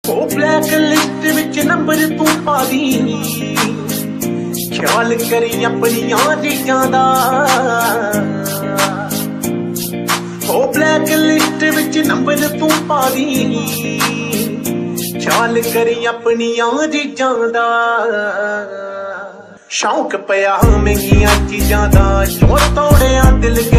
ओ black list विच number तू पा दी, ख्याल करी अपनियां चीजां दा। ओ ब्लैक लिस्ट विच नंबर तू पा दी, ख्याल करी अपनियां चीजां दा। शौक पिया महंगियां चीजां दा, जो तोड़िया दिल